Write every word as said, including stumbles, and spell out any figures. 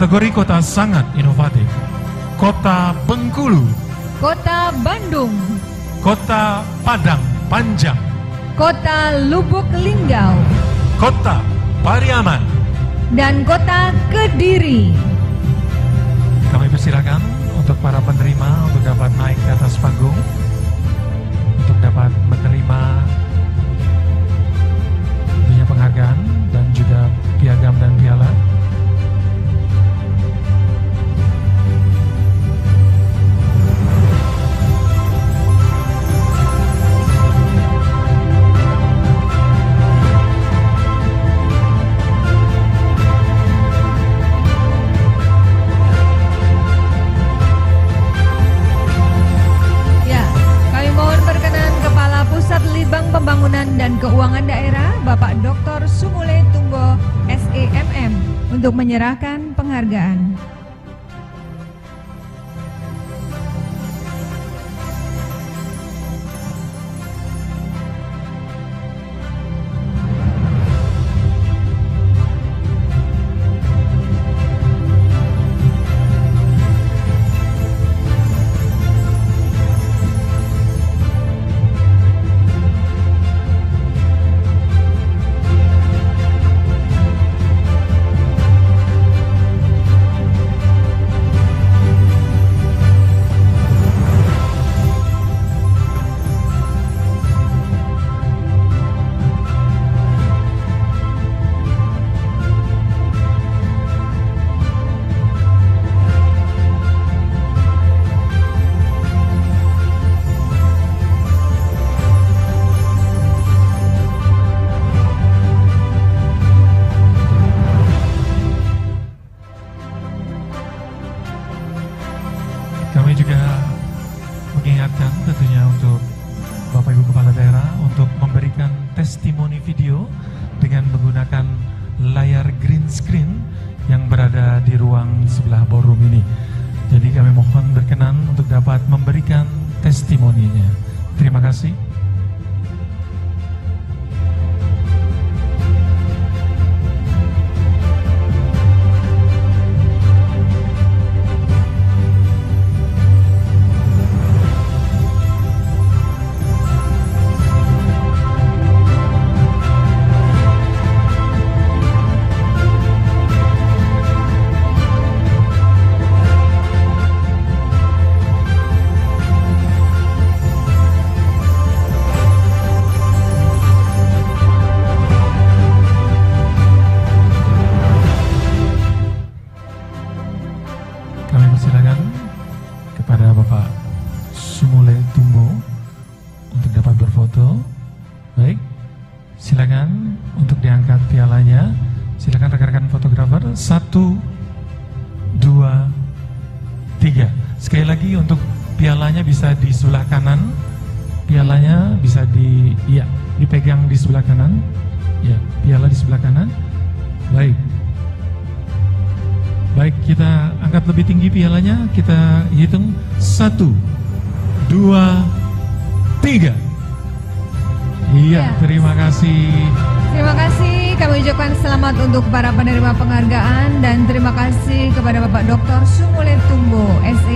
Kategori kota sangat inovatif, Kota Bengkulu, Kota Bandung, Kota Padang Panjang, Kota Lubuk Linggau, Kota Pariaman, dan Kota Kediri. Kami persilakan untuk para penerima untuk dapat naik ke atas panggung untuk dapat menerima tentunya penghargaan dan juga piagam dan piala. Pembangunan dan Keuangan Daerah Bapak Doktor Sumule Tumbo S E M M untuk menyerahkan penghargaan. Kami juga mengingatkan tentunya untuk Bapak Ibu Kepala Daerah untuk memberikan testimoni video dengan menggunakan layar green screen yang berada di ruang sebelah ballroom ini. Jadi kami mohon berkenan untuk dapat memberikan testimoninya. Terima kasih. Kami persilakan kepada Bapak Sumule Tumbo untuk dapat berfoto. Baik, silakan untuk diangkat pialanya. Silakan rekan-rekan fotografer. Satu, dua, tiga. Sekali lagi untuk pialanya bisa di sebelah kanan. Pialanya bisa di, ya, dipegang di sebelah kanan. Ya, piala di sebelah kanan. Baik. Baik, kita angkat lebih tinggi pialanya, kita hitung satu, dua, tiga. Iya, ya. Terima kasih. Terima kasih, kami ucapkan selamat untuk para penerima penghargaan dan terima kasih kepada Bapak Doktor Sumule Tumbo S E